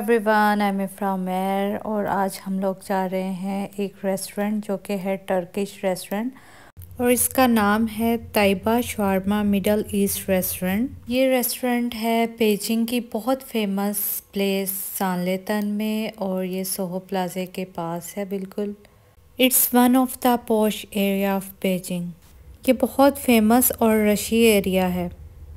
Everyone, I am from एर और आज हम लोग जा रहे हैं एक रेस्टोरेंट जो कि है टर्किश रेस्टोरेंट और इसका नाम है Taiba shawarma middle east restaurant. ये रेस्टोरेंट है पेजिंग की बहुत फेमस प्लेस सांलेतन में और ये सोहो प्लाजे के पास है बिल्कुल। It's one of the posh area of Beijing. ये बहुत फेमस और रशी एरिया है।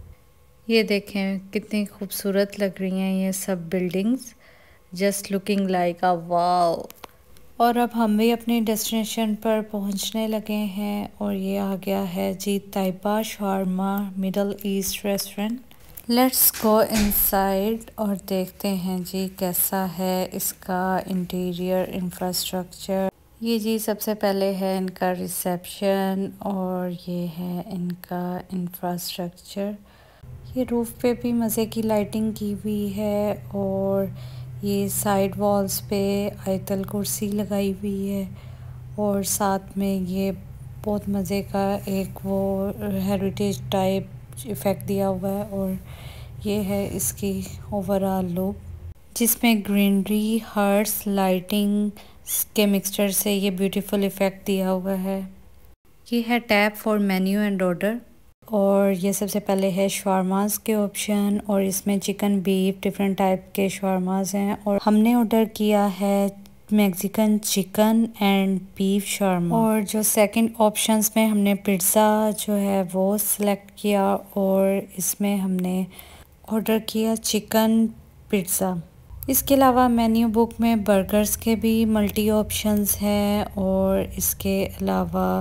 ये देखें कितनी खूबसूरत लग रही हैं ये सब buildings, just looking like a wow. और अब हम भी अपनी डेस्टिनेशन पर पहुंचने लगे हैं और ये आ गया है जी Taiba shawarma middle east restaurant. Let's go inside और देखते हैं जी कैसा है इसका इंटीरियर इंफ्रास्ट्रक्चर। ये जी सबसे पहले है इनका रिसेप्शन और ये है इनका इंफ्रास्ट्रक्चर। ये रूफ़ पे भी मज़े की लाइटिंग की हुई है और ये साइड वॉल्स पे आयतल कुर्सी लगाई हुई है और साथ में ये बहुत मज़े का एक वो हेरिटेज टाइप इफ़ेक्ट दिया हुआ है और ये है इसकी ओवरऑल लुक, जिसमें ग्रीनरी हर्ट्स लाइटिंग के मिक्सचर से ये ब्यूटीफुल इफ़ेक्ट दिया हुआ है। ये है tab for menu and order और ये सबसे पहले है शवारमास के ऑप्शन और इसमें चिकन बीफ डिफरेंट टाइप के शवारमास हैं और हमने ऑर्डर किया है Mexican chicken and beef shawarma. और जो सेकंड ऑप्शंस में हमने पिज़्ज़ा जो है वो सिलेक्ट किया और इसमें हमने ऑर्डर किया चिकन पिज़्ज़ा। इसके अलावा मेन्यू बुक में बर्गर्स के भी मल्टी ऑप्शंस हैं और इसके अलावा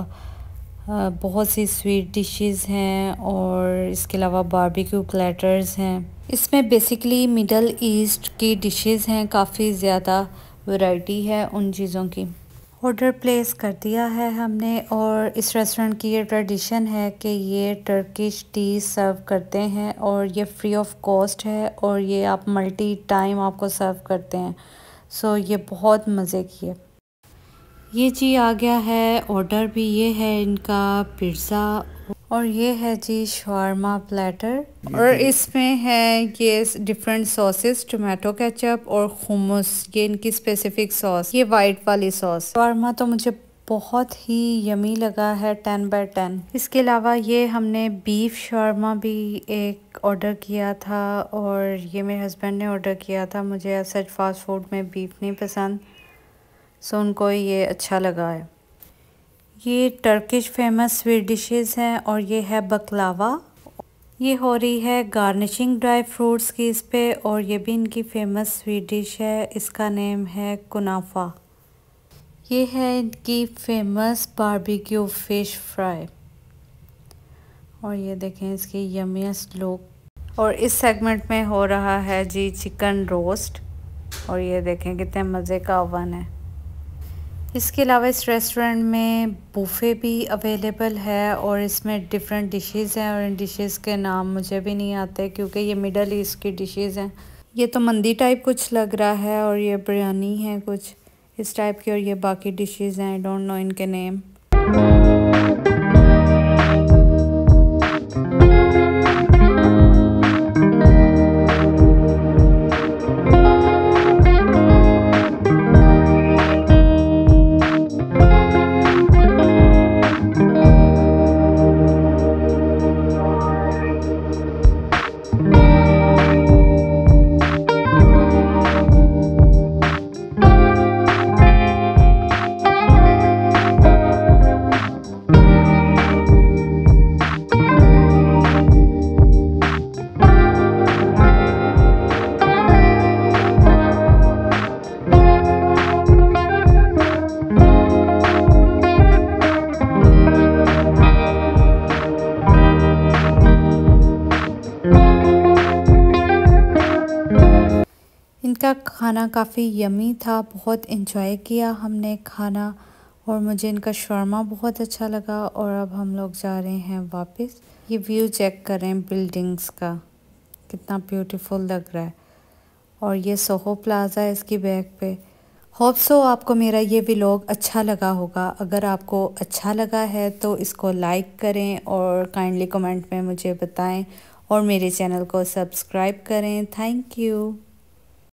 बहुत सी स्वीट डिशेस हैं और इसके अलावा बारबेक्यू प्लेटर्स हैं। इसमें बेसिकली मिडल ईस्ट की डिशेस हैं, काफ़ी ज़्यादा वैरायटी है उन चीज़ों की। ऑर्डर प्लेस कर दिया है हमने और इस रेस्टोरेंट की ये ट्रेडिशन है कि ये टर्किश टी सर्व करते हैं और ये फ्री ऑफ कॉस्ट है और ये आप मल्टी टाइम आपको सर्व करते हैं। सो ये बहुत मज़े की है। ये जी आ गया है ऑर्डर भी, ये है इनका पिज़्ज़ा और ये है जी शवारमा प्लेटर और इसमें है ये डिफरेंट सॉसेस, टोमेटो केचप और हुमस, ये इनकी स्पेसिफिक सॉस, ये वाइट वाली सॉस। शवारमा तो मुझे बहुत ही यमी लगा है, 10/10। इसके अलावा ये हमने बीफ शवारमा भी एक ऑर्डर किया था और ये मेरे हस्बैंड ने ऑर्डर किया था। मुझे सच फास्ट फूड में बीफ नहीं पसंद, सो उनको ये अच्छा लगा है। ये टर्किश फेमस स्वीट डिशेस हैं और ये है बकलावा। ये हो रही है गार्निशिंग ड्राई फ्रूट्स की इस पे और ये भी इनकी फेमस स्वीट डिश है, इसका नेम है कुनाफा। ये है इनकी फेमस बारबेक्यू फ़िश फ्राई और ये देखें इसकी यमीएस्ट लुक। और इस सेगमेंट में हो रहा है जी चिकन रोस्ट और ये देखें कितने मज़े का ओवन है। इसके अलावा इस रेस्टोरेंट में बुफ़े भी अवेलेबल है और इसमें डिफरेंट डिशेस हैं और इन डिशेस के नाम मुझे भी नहीं आते क्योंकि ये मिडल ईस्ट की डिशेस हैं। ये तो मंदी टाइप कुछ लग रहा है और ये बिरयानी है कुछ इस टाइप की और ये बाकी डिशेस हैं, आई डोंट नो इनके नेम। इनका खाना काफ़ी यमी था, बहुत इंजॉय किया हमने खाना और मुझे इनका शवारमा बहुत अच्छा लगा। और अब हम लोग जा रहे हैं वापस। ये व्यू चेक करें बिल्डिंग्स का, कितना ब्यूटीफुल लग रहा है और ये सोहो प्लाज़ा है इसकी बैक पे। होप सो आपको मेरा ये व्लॉग अच्छा लगा होगा। अगर आपको अच्छा लगा है तो इसको लाइक करें और काइंडली कमेंट में मुझे बताएं और मेरे चैनल को सब्सक्राइब करें। Thank you.